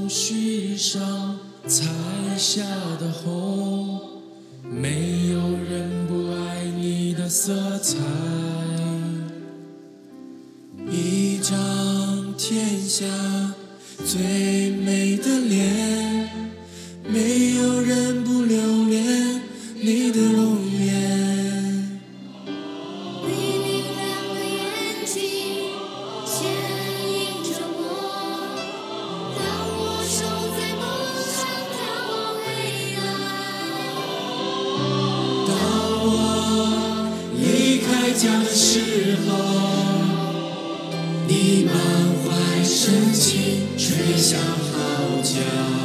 须上彩霞的红，没有人不爱你的色彩。一张天下最美的脸，没有人不留恋你的容颜。 你明亮的眼睛牵引着我，让我守在梦上眺望黑暗。 当我离开家的时候，你满怀深情吹响号角。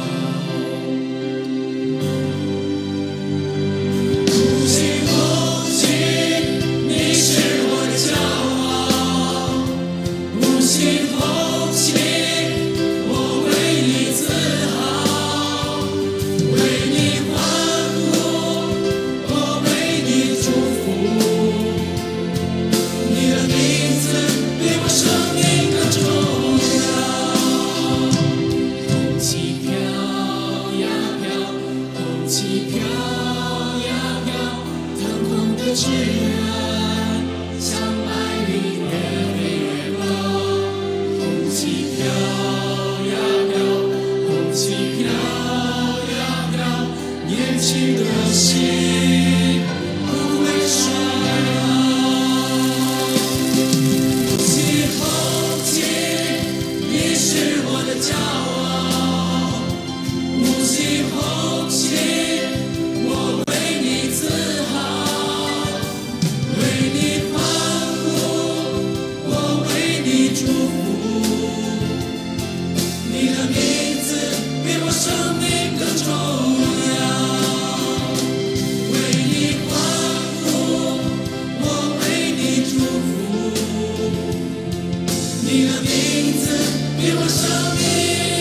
母亲，母亲，你是我的骄傲。母亲，母亲，我为你自豪，为你欢呼，我为你祝福。你的名字比我生命更重要。红旗飘呀飘，红旗飘呀飘，腾空的志愿像白云越飞越高。红旗飘呀飘，红旗飘呀飘，年轻的心不会衰老。红旗，红旗，你是我的骄傲。母亲，红旗，我为你自豪，为你欢呼，我为你祝福。你的名字比我生命更重要，为你欢呼，我为你祝福。你的名字比我生命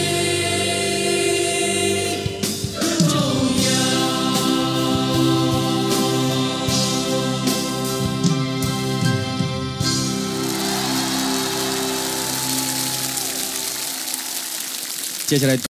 更重要。 接下来。